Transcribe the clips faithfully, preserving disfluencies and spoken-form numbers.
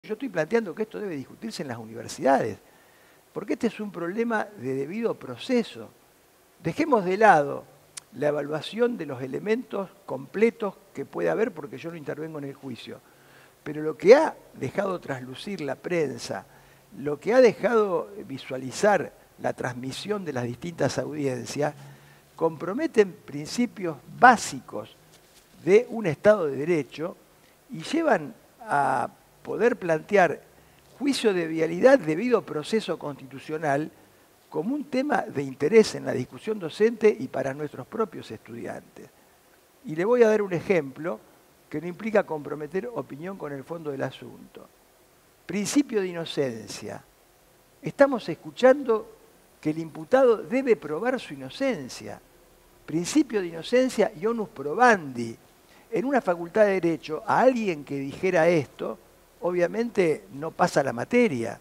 Yo estoy planteando que esto debe discutirse en las universidades, porque este es un problema de debido proceso. Dejemos de lado la evaluación de los elementos completos que puede haber, porque yo no intervengo en el juicio. Pero lo que ha dejado traslucir la prensa, lo que ha dejado visualizar la transmisión de las distintas audiencias, comprometen principios básicos de un Estado de Derecho y llevan a poder plantear juicio de vialidad debido proceso constitucional como un tema de interés en la discusión docente y para nuestros propios estudiantes. Y le voy a dar un ejemplo que no implica comprometer opinión con el fondo del asunto. Principio de inocencia. Estamos escuchando que el imputado debe probar su inocencia. Principio de inocencia y onus probandi. En una facultad de Derecho, a alguien que dijera esto, obviamente no pasa la materia.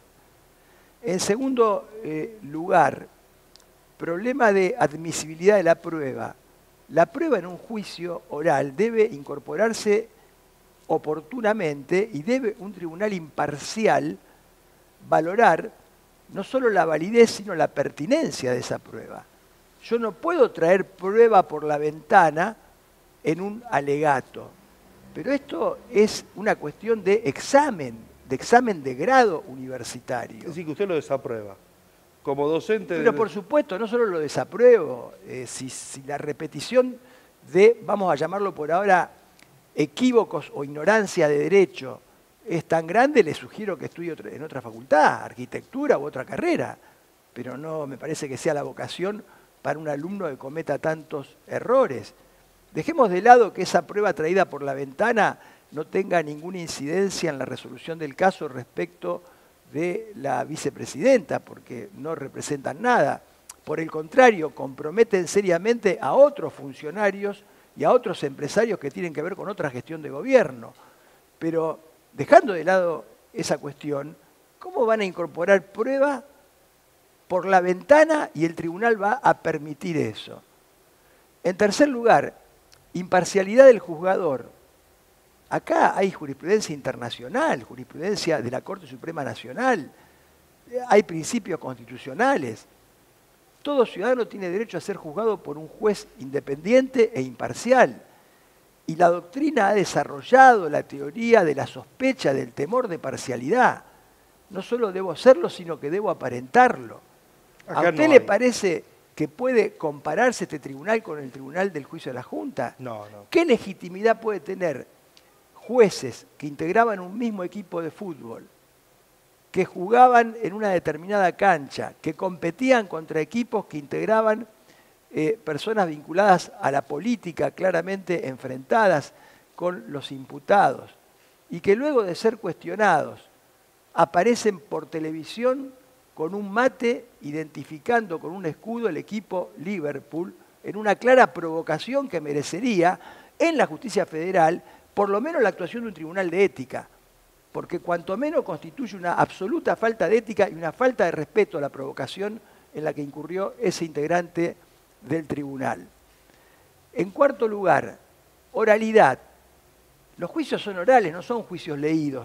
En segundo eh, lugar, problema de admisibilidad de la prueba. La prueba en un juicio oral debe incorporarse oportunamente y debe un tribunal imparcial valorar no solo la validez, sino la pertinencia de esa prueba. Yo no puedo traer prueba por la ventana en un alegato, pero esto es una cuestión de examen, de examen de grado universitario. Es decir, que usted lo desaprueba. Como docente... Pero de... por supuesto, no solo lo desapruebo, eh, si, si la repetición de, vamos a llamarlo por ahora, equívocos o ignorancia de derecho es tan grande, le sugiero que estudie en otra facultad, arquitectura u otra carrera, pero no me parece que sea la vocación para un alumno que cometa tantos errores. Dejemos de lado que esa prueba traída por la ventana no tenga ninguna incidencia en la resolución del caso respecto de la vicepresidenta, porque no representan nada. Por el contrario, comprometen seriamente a otros funcionarios y a otros empresarios que tienen que ver con otra gestión de gobierno. Pero dejando de lado esa cuestión, ¿cómo van a incorporar prueba por la ventana y el tribunal va a permitir eso? En tercer lugar, imparcialidad del juzgador. Acá hay jurisprudencia internacional, jurisprudencia de la Corte Suprema Nacional, hay principios constitucionales. Todo ciudadano tiene derecho a ser juzgado por un juez independiente e imparcial. Y la doctrina ha desarrollado la teoría de la sospecha, del temor de parcialidad. No solo debo serlo, sino que debo aparentarlo. Acá ¿A usted no le hay. parece que puede compararse este tribunal con el tribunal del juicio de la Junta? No, no. ¿Qué legitimidad puede tener jueces que integraban un mismo equipo de fútbol, que jugaban en una determinada cancha, que competían contra equipos que integraban eh, personas vinculadas a la política, claramente enfrentadas con los imputados, y que luego de ser cuestionados aparecen por televisión con un mate identificando con un escudo el equipo Liverpool, en una clara provocación que merecería en la justicia federal por lo menos la actuación de un tribunal de ética, porque cuanto menos constituye una absoluta falta de ética y una falta de respeto a la provocación en la que incurrió ese integrante del tribunal. En cuarto lugar, oralidad. Los juicios son orales, no son juicios leídos.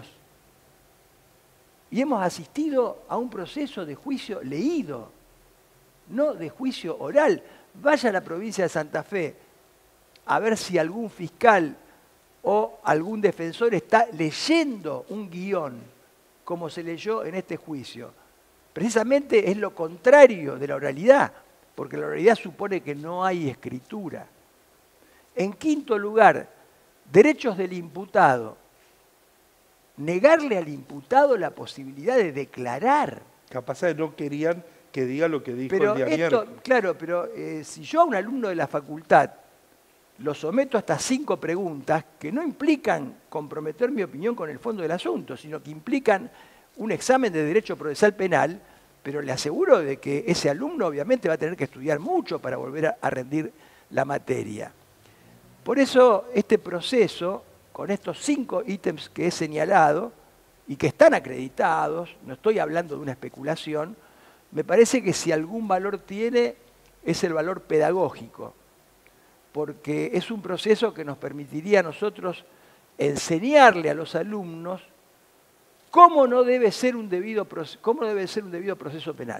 Y hemos asistido a un proceso de juicio leído, no de juicio oral. Vaya a la provincia de Santa Fe a ver si algún fiscal o algún defensor está leyendo un guión como se leyó en este juicio. Precisamente es lo contrario de la oralidad, porque la oralidad supone que no hay escritura. En quinto lugar, derechos del imputado. Negarle al imputado la posibilidad de declarar. Capaz de no querían que diga lo que dijo Pero el día esto, miércoles. claro, pero eh, si yo a un alumno de la facultad lo someto a estas cinco preguntas que no implican comprometer mi opinión con el fondo del asunto, sino que implican un examen de derecho procesal penal, pero le aseguro de que ese alumno obviamente va a tener que estudiar mucho para volver a, a rendir la materia. Por eso este proceso, con estos cinco ítems que he señalado y que están acreditados, no estoy hablando de una especulación, me parece que si algún valor tiene es el valor pedagógico, porque es un proceso que nos permitiría a nosotros enseñarle a los alumnos ¿cómo no debe ser un debido, cómo no debe ser un debido proceso penal?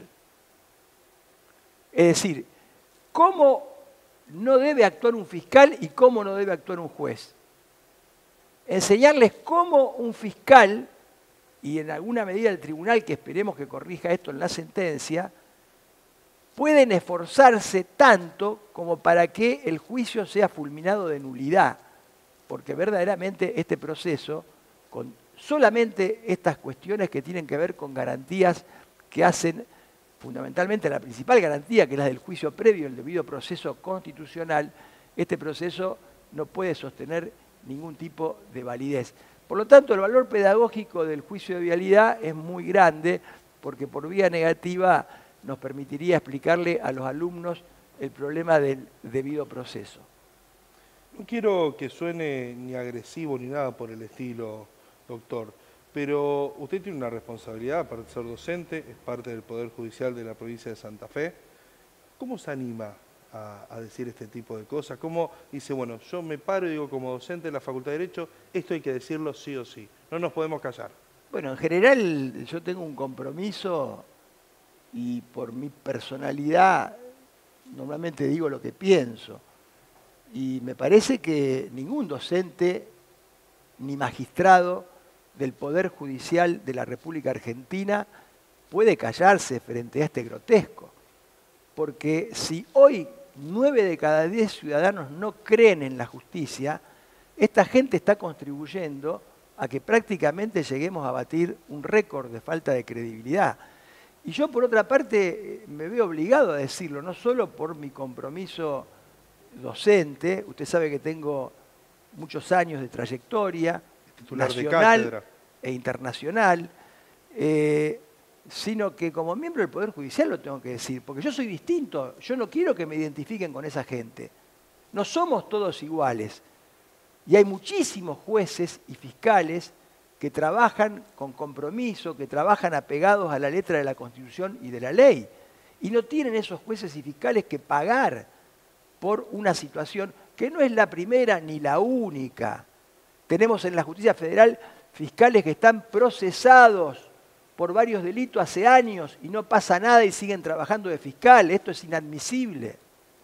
Es decir, ¿cómo no debe actuar un fiscal y cómo no debe actuar un juez? Enseñarles cómo un fiscal, y en alguna medida el tribunal, que esperemos que corrija esto en la sentencia, pueden esforzarse tanto como para que el juicio sea fulminado de nulidad, porque verdaderamente este proceso, con solamente estas cuestiones que tienen que ver con garantías que hacen fundamentalmente la principal garantía, que es la del juicio previo, el debido proceso constitucional, este proceso no puede sostener ningún tipo de validez. Por lo tanto, el valor pedagógico del juicio de vialidad es muy grande, porque por vía negativa nos permitiría explicarle a los alumnos el problema del debido proceso. No quiero que suene ni agresivo ni nada por el estilo, doctor, pero usted tiene una responsabilidad, aparte de ser docente, es parte del Poder Judicial de la provincia de Santa Fe. ¿Cómo se anima a, a decir este tipo de cosas? ¿Cómo dice, bueno, yo me paro y digo como docente de la Facultad de Derecho, esto hay que decirlo sí o sí, no nos podemos callar? Bueno, en general yo tengo un compromiso y por mi personalidad normalmente digo lo que pienso. Y me parece que ningún docente ni magistrado del Poder Judicial de la República Argentina puede callarse frente a este grotesco. Porque si hoy nueve de cada diez ciudadanos no creen en la justicia, esta gente está contribuyendo a que prácticamente lleguemos a batir un récord de falta de credibilidad. Y yo, por otra parte, me veo obligado a decirlo, no solo por mi compromiso docente, usted sabe que tengo muchos años de trayectoria, titular nacional de cátedra e internacional, eh, sino que como miembro del Poder Judicial lo tengo que decir, porque yo soy distinto, yo no quiero que me identifiquen con esa gente. No somos todos iguales. Y hay muchísimos jueces y fiscales que trabajan con compromiso, que trabajan apegados a la letra de la Constitución y de la ley. Y no tienen esos jueces y fiscales que pagar por una situación que no es la primera ni la única. Tenemos en la justicia federal fiscales que están procesados por varios delitos hace años y no pasa nada y siguen trabajando de fiscal. Esto es inadmisible.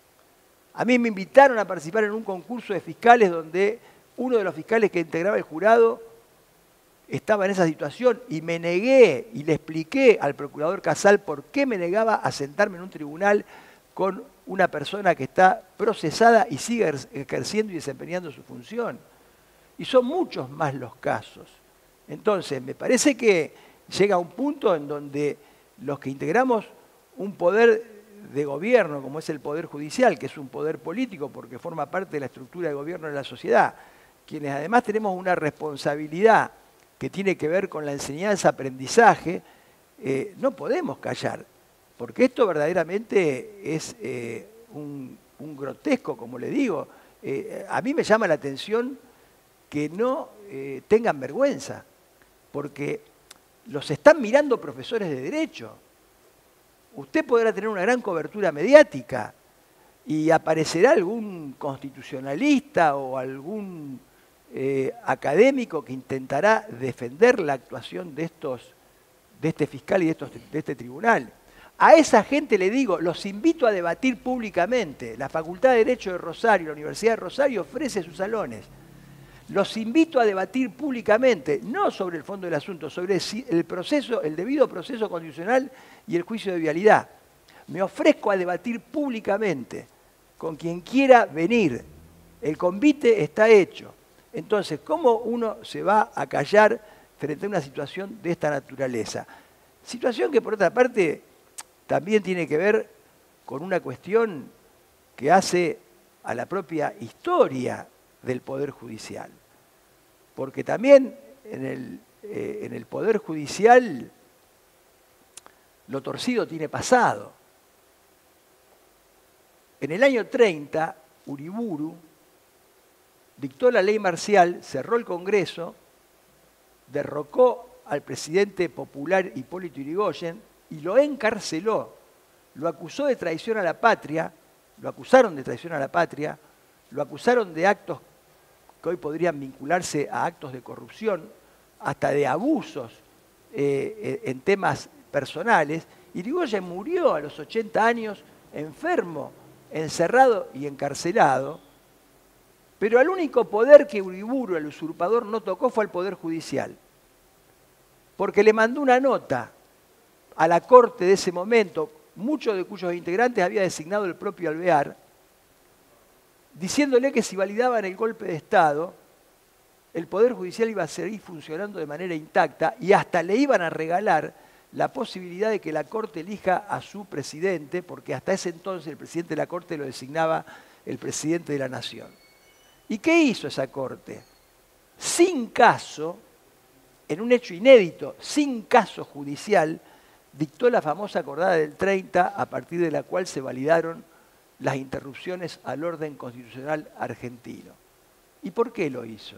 A mí me invitaron a participar en un concurso de fiscales donde uno de los fiscales que integraba el jurado estaba en esa situación y me negué y le expliqué al procurador Casal por qué me negaba a sentarme en un tribunal con una persona que está procesada y sigue ejerciendo y desempeñando su función. Y son muchos más los casos. Entonces, me parece que llega un punto en donde los que integramos un poder de gobierno, como es el Poder Judicial, que es un poder político porque forma parte de la estructura de gobierno de la sociedad, quienes además tenemos una responsabilidad que tiene que ver con la enseñanza-aprendizaje, eh, no podemos callar, porque esto verdaderamente es eh, un, un grotesco, como le digo. Eh, a mí me llama la atención que no eh, tengan vergüenza, porque los están mirando profesores de derecho. Usted podrá tener una gran cobertura mediática y aparecerá algún constitucionalista o algún eh, académico que intentará defender la actuación de, estos, de este fiscal y de, estos, de este tribunal. A esa gente le digo, los invito a debatir públicamente. La Facultad de Derecho de Rosario, la Universidad de Rosario ofrece sus salones. Los invito a debatir públicamente, no sobre el fondo del asunto, sobre el proceso, el debido proceso constitucional y el juicio de vialidad. Me ofrezco a debatir públicamente con quien quiera venir. El convite está hecho. Entonces, ¿cómo uno se va a callar frente a una situación de esta naturaleza? Situación que, por otra parte, también tiene que ver con una cuestión que hace a la propia historia del Poder Judicial. Porque también en el, eh, en el Poder Judicial lo torcido tiene pasado. En el año treinta, Uriburu dictó la ley marcial, cerró el Congreso, derrocó al presidente popular Hipólito Yrigoyen y lo encarceló. Lo acusó de traición a la patria, lo acusaron de traición a la patria, lo acusaron de actos que hoy podrían vincularse a actos de corrupción, hasta de abusos eh, en temas personales. Irigoyen murió a los ochenta años, enfermo, encerrado y encarcelado, pero al único poder que Uriburu, el usurpador, no tocó fue al Poder Judicial, porque le mandó una nota a la corte de ese momento, muchos de cuyos integrantes había designado el propio Alvear, diciéndole que si validaban el golpe de Estado, el Poder Judicial iba a seguir funcionando de manera intacta y hasta le iban a regalar la posibilidad de que la Corte elija a su presidente, porque hasta ese entonces el presidente de la Corte lo designaba el presidente de la Nación. ¿Y qué hizo esa Corte? Sin caso, en un hecho inédito, sin caso judicial, dictó la famosa acordada del treinta, a partir de la cual se validaron las interrupciones al orden constitucional argentino. ¿Y por qué lo hizo?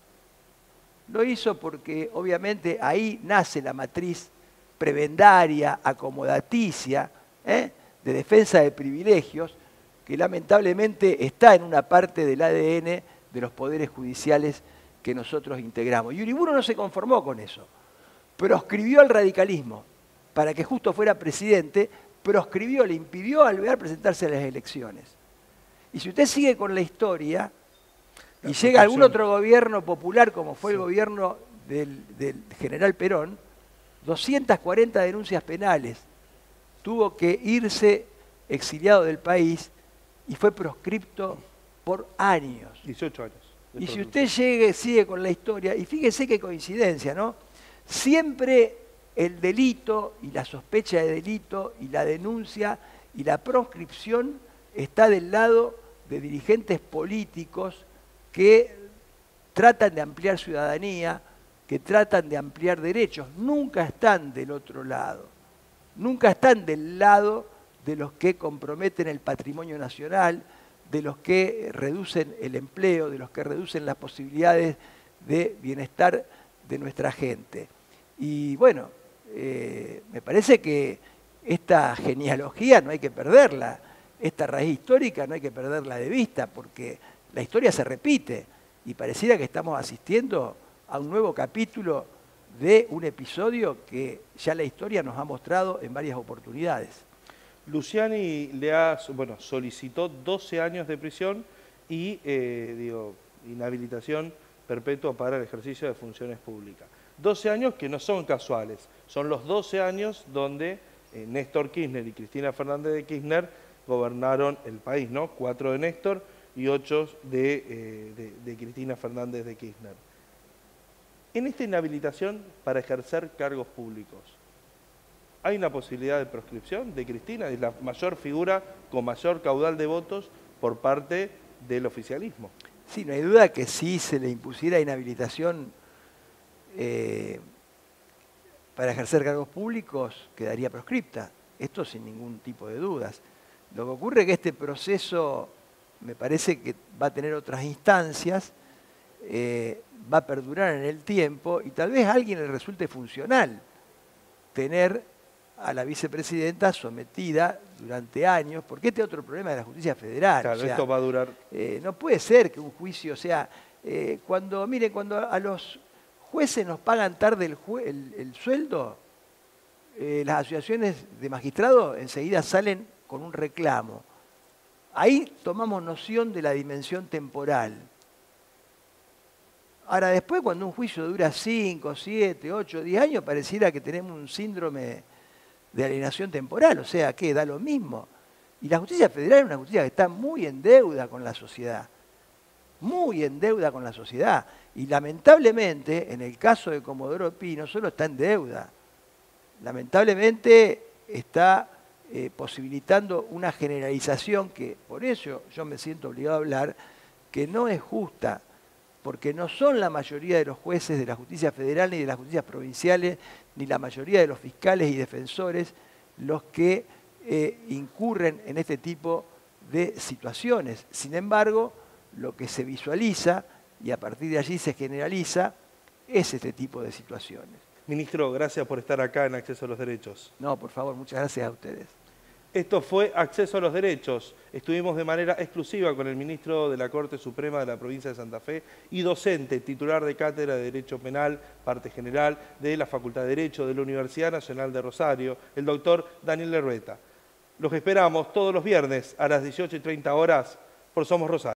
Lo hizo porque obviamente ahí nace la matriz prebendaria, acomodaticia, ¿eh? de defensa de privilegios, que lamentablemente está en una parte del A D N de los poderes judiciales que nosotros integramos. Y Uriburu no se conformó con eso. Proscribió al radicalismo para que justo fuera presidente, proscribió, le impidió a Alvear presentarse a las elecciones. Y si usted sigue con la historia y llega algún otro gobierno popular, como fue el gobierno del, del general Perón, doscientas cuarenta denuncias penales, tuvo que irse exiliado del país y fue proscripto por años. dieciocho años. Y si usted llegue, sigue con la historia, y fíjese qué coincidencia, ¿no? Siempre el delito y la sospecha de delito y la denuncia y la proscripción está del lado de dirigentes políticos que tratan de ampliar ciudadanía, que tratan de ampliar derechos. Nunca están del otro lado. Nunca están del lado de los que comprometen el patrimonio nacional, de los que reducen el empleo, de los que reducen las posibilidades de bienestar de nuestra gente. Y bueno, eh, me parece que esta genealogía no hay que perderla, esta raíz histórica no hay que perderla de vista, porque la historia se repite y pareciera que estamos asistiendo a un nuevo capítulo de un episodio que ya la historia nos ha mostrado en varias oportunidades. Luciani le ha, bueno, solicitó doce años de prisión y eh, digo, inhabilitación perpetua para el ejercicio de funciones públicas. doce años que no son casuales, son los doce años donde eh, Néstor Kirchner y Cristina Fernández de Kirchner gobernaron el país, ¿no? Cuatro de Néstor y ocho de, eh, de, de Cristina Fernández de Kirchner. En esta inhabilitación para ejercer cargos públicos, ¿hay una posibilidad de proscripción de Cristina? Es la mayor figura con mayor caudal de votos por parte del oficialismo. Sí, no hay duda que si se le impusiera inhabilitación eh, para ejercer cargos públicos, quedaría proscripta. Esto sin ningún tipo de dudas. Lo que ocurre es que este proceso me parece que va a tener otras instancias, eh, va a perdurar en el tiempo y tal vez a alguien le resulte funcional tener a la vicepresidenta sometida durante años, porque este es otro problema de la justicia federal. Claro, o sea, esto va a durar. Eh, no puede ser que un juicio, o sea, eh, cuando, mire, cuando a los jueces nos pagan tarde el, jue el, el sueldo, eh, las asociaciones de magistrados enseguida salen con un reclamo. Ahí tomamos noción de la dimensión temporal. Ahora, después, cuando un juicio dura cinco, siete, ocho, diez años, pareciera que tenemos un síndrome de alienación temporal, o sea, que da lo mismo. Y la justicia federal es una justicia que está muy en deuda con la sociedad, muy en deuda con la sociedad. Y lamentablemente, en el caso de Comodoro Pi, no solo está en deuda, lamentablemente está eh, posibilitando una generalización que, por eso yo me siento obligado a hablar, que no es justa, porque no son la mayoría de los jueces de la justicia federal ni de las justicias provinciales, ni la mayoría de los fiscales y defensores los que eh, incurren en este tipo de situaciones. Sin embargo, lo que se visualiza y a partir de allí se generaliza es este tipo de situaciones. Ministro, gracias por estar acá en Acceso a los Derechos. No, por favor, muchas gracias a ustedes. Esto fue Acceso a los Derechos. Estuvimos de manera exclusiva con el ministro de la Corte Suprema de la provincia de Santa Fe y docente, titular de Cátedra de Derecho Penal, parte general de la Facultad de Derecho de la Universidad Nacional de Rosario, el doctor Daniel Lerrueta. Los esperamos todos los viernes a las dieciocho y treinta horas por Somos Rosario.